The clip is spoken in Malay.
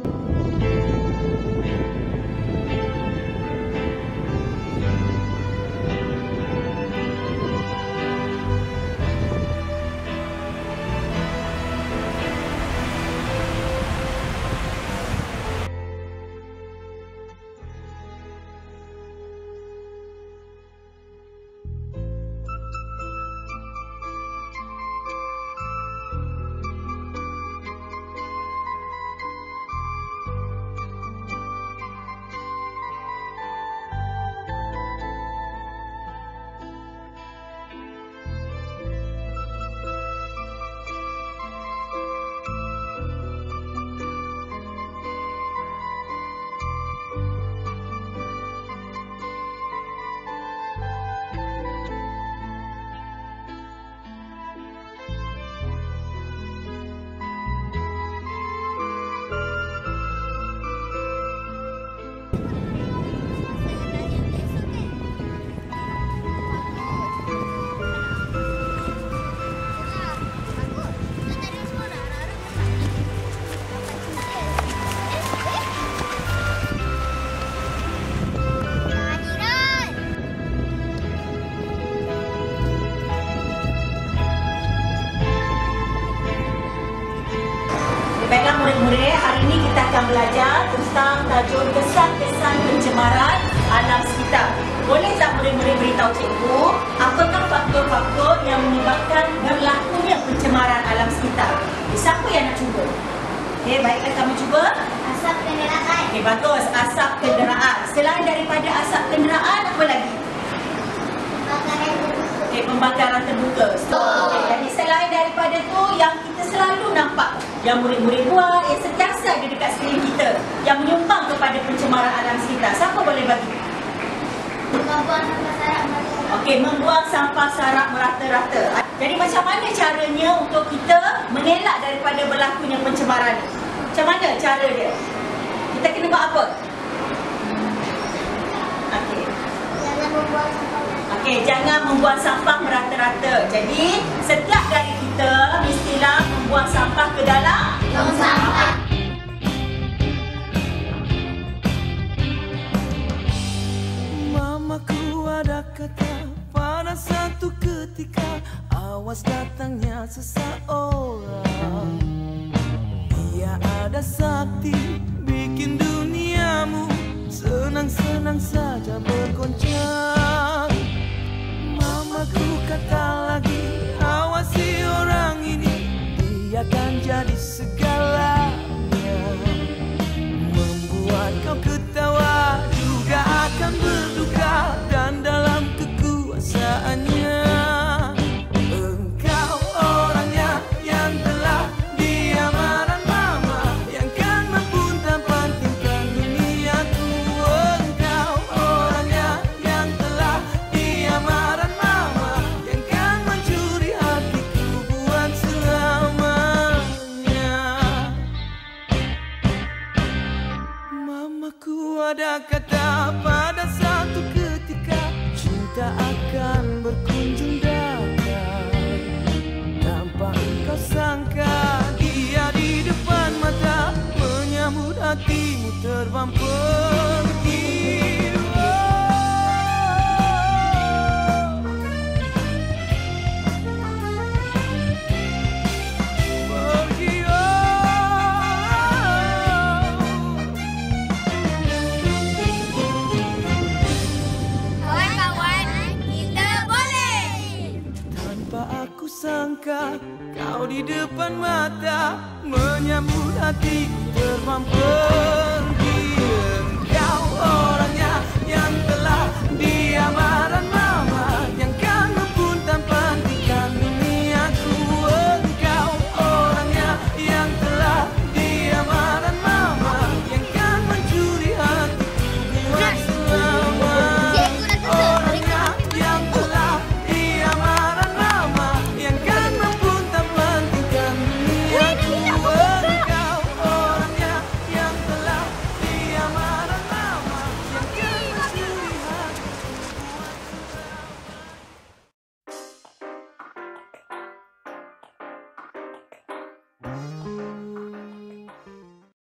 Baiklah murid-murid, hari ini kita akan belajar tentang tajuk kesan-kesan pencemaran alam sekitar. Boleh tak murid-murid beritahu cikgu, apakah faktor-faktor yang menyebabkan berlakunya pencemaran alam sekitar? Siapa yang nak cuba? Okey, baiklah kami cuba. Asap kenderaan. Okey, bagus. Asap kenderaan. Selain daripada asap kenderaan, apa lagi? Pembakaran terbuka. Okey, pembakaran terbuka. Okey, jadi selain daripada tu yang kita selalu nampak, yang murid-murid buat, yang sentiasa ada dekat sekeliling kita, yang menyumbang kepada pencemaran alam sekitar. Siapa boleh bagi? Membuang sampah sarap merata. Okey, membuang sampah sarap merata-rata. Jadi macam mana caranya untuk kita mengelak daripada berlakunya pencemaran ni? Macam mana cara dia? Kita kena buat apa? Okey. Jangan membuang sampah merata. Okey, jangan membuang sampah merata-rata. Jadi, setiap dari kita mestilah membuang sampah ke dalam Tong sampah. Mamaku ada kata pada satu ketika, awas datangnya seseorang. Dia ada sakti bikin duniamu senang-senang saja bergoncang. Mamaku kata lagi, awasi orang ini, dia akan jadi segalanya. Membuat kau ketawa, juga akan berduka, dan dalam kekuasaannya engkau orangnya yang telah diamankan mama, yang kan membuntang pantingkan duniaku. Engkau orangnya yang telah diamankan mama, yang kan mencuri hatiku buat selamanya. Mamaku ada kata pada satu ketika, cinta akan berkunjung datang. Tanpa engkau sangka, dia di depan mata, menyambut hatimu terbang pergi. Kawan-kawan, kita boleh. Tanpa aku sangka, kau di depan mata, menyambut hatiku terbang pergi. Engkau orangnya yang telah diamankan